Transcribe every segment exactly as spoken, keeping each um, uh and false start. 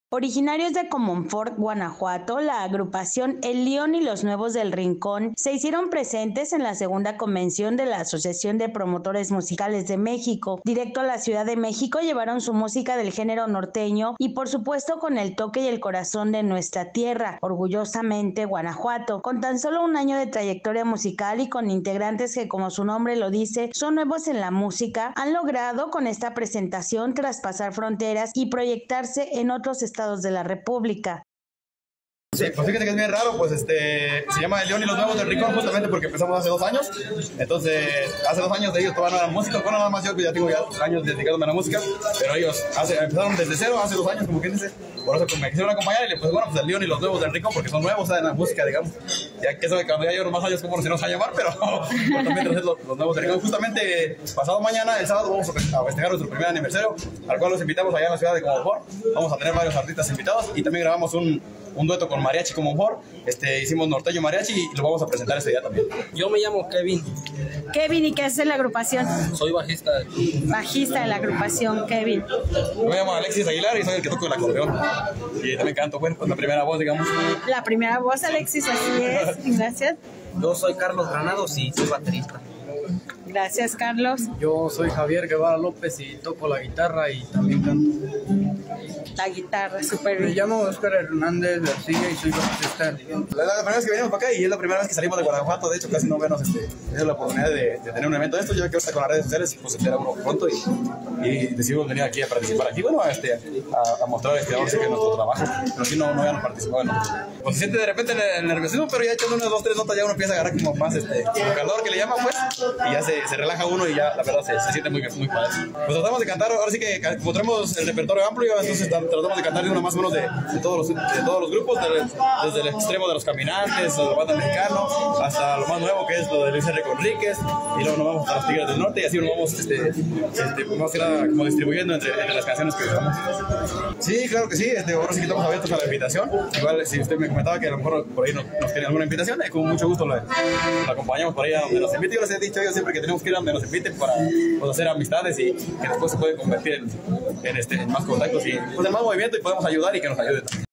Originarios de Comonfort, Guanajuato, la agrupación El León y los Nuevos del Rincón se hicieron presentes en la segunda convención de la Asociación de Promotores Musicales de México. Directo a la Ciudad de México llevaron su música del género norteño y por supuesto con el toque y el corazón de nuestra tierra, orgullosamente Guanajuato. Con tan solo un año de trayectoria musical y con integrantes que, como su nombre lo dice, son nuevos en la música, han logrado con esta presentación traspasar fronteras y proyectarse en otros estados de la República. Sí, pues fíjate que es bien raro, pues este, se llama El León y los Nuevos del Rincón justamente porque empezamos hace dos años, entonces hace dos años de ellos todavía no eran músicos, bueno nada más yo que ya tengo ya años dedicándome a la música, pero ellos hace, empezaron desde cero, hace dos años como quien dice, por eso me quisieron acompañar y le pues bueno, pues El León y los Nuevos del Rincón porque son nuevos en la música, digamos, ya que eso de cuando ya llevo más años como se nos va a llamar, pero pues, también los, los Nuevos del Rincón. Justamente pasado mañana, el sábado, vamos a festejar nuestro primer aniversario, al cual los invitamos allá en la ciudad de Comonfort, vamos a tener varios artistas invitados y también grabamos un un dueto con Mariachi Comonfort, este, hicimos Norteño Mariachi y lo vamos a presentar ese día también. Yo me llamo Kevin. Kevin, ¿y qué hace la agrupación? Soy bajista. Bajista de la agrupación, Kevin. Yo me llamo Alexis Aguilar y soy el que toco el acordeón. Y también canto, bueno, pues la primera voz, digamos. La primera voz, Alexis, así es. Gracias. Yo soy Carlos Granados y soy baterista. Gracias, Carlos. Yo soy Javier Guevara López y toco la guitarra y también canto. La guitarra, súper bien. Me llamo Oscar Hernández García y soy bajista. La, la primera vez que venimos para acá y es la primera vez que salimos de Guanajuato, de hecho casi no menos este, he la oportunidad de, de tener un evento de esto, ya que ahorita con las redes sociales pues se entera uno pronto y, y decidimos venir aquí a participar aquí, bueno, este, a, a mostrar este, ahora sí que nuestro trabajo, pero si no, no habíamos participado en otro. Pues se siente de repente el, el nerviosismo, pero ya echando unas dos, tres notas ya uno empieza a agarrar como más este, como calor que le llaman pues, y ya se, se relaja uno y ya la verdad se, se siente muy, muy padre. Pues tratamos de cantar, ahora sí que como tenemos el repertorio amplio, entonces tratamos de cantar de uno más o menos de, de, todos, los, de todos los grupos, de, desde el extremo de los Caminantes, de la banda mexicana, hasta lo más nuevo que es lo de Luis Enrique Enríquez, y luego nos vamos a los Tigres del Norte y así nos vamos este, este, más que nada como distribuyendo entre, entre las canciones que grabamos. Sí, claro que sí, este, ahora sí que estamos abiertos a la invitación. Igual si usted me comentaba que a lo mejor por ahí nos, nos tiene alguna invitación, eh, con mucho gusto la, la acompañamos por ahí a donde nos invite. Yo les he dicho yo siempre que tenemos que ir a donde nos inviten para pues, hacer amistades y que después se puede convertir en, en, este, en más contactos y pues, en más movimiento y podemos ayudar y que nos ayude también.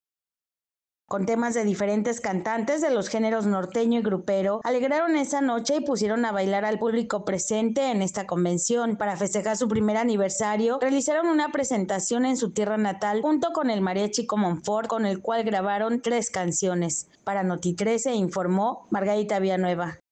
Con temas de diferentes cantantes de los géneros norteño y grupero, alegraron esa noche y pusieron a bailar al público presente en esta convención. Para festejar su primer aniversario, realizaron una presentación en su tierra natal junto con el Mariachi Comonfort, con el cual grabaron tres canciones. Para Noti trece informó Margarita Villanueva.